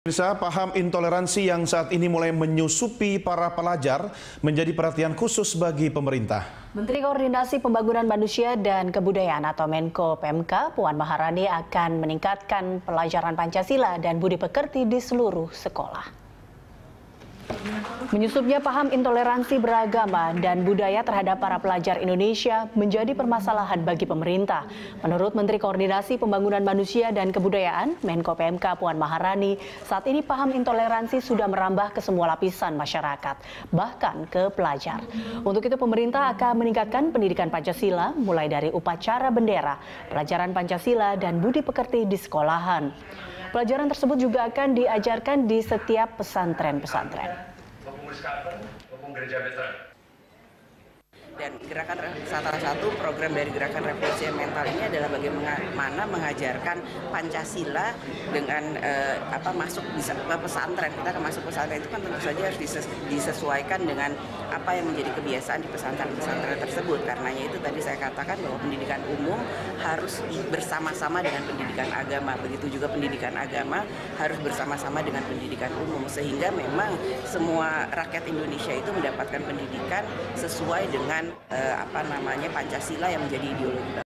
Pemirsa, paham intoleransi yang saat ini mulai menyusupi para pelajar menjadi perhatian khusus bagi pemerintah. Menteri Koordinasi Pembangunan Manusia dan Kebudayaan atau Menko PMK Puan Maharani akan meningkatkan pelajaran Pancasila dan budi pekerti di seluruh sekolah. Menyusupnya paham intoleransi beragama dan budaya terhadap para pelajar Indonesia menjadi permasalahan bagi pemerintah. Menurut Menteri Koordinasi Pembangunan Manusia dan Kebudayaan, Menko PMK Puan Maharani, saat ini paham intoleransi sudah merambah ke semua lapisan masyarakat, bahkan ke pelajar. Untuk itu pemerintah akan meningkatkan pendidikan Pancasila mulai dari upacara bendera, pelajaran Pancasila dan budi pekerti di sekolahan. Pelajaran tersebut juga akan diajarkan di setiap pesantren-pesantren. Dan salah satu program dari Gerakan Revolusi Mental ini adalah bagaimana mengajarkan Pancasila dengan masuk di pesantren. Kita akan masuk pesantren itu kan tentu saja harus disesuaikan dengan apa yang menjadi kebiasaan di pesantren-pesantren tersebut. Karenanya itu tadi saya katakan bahwa pendidikan umum harus bersama-sama dengan pendidikan agama. Begitu juga pendidikan agama harus bersama-sama dengan pendidikan umum. Sehingga memang semua rakyat Indonesia itu mendapatkan pendidikan sesuai dengan Pancasila yang menjadi ideologi.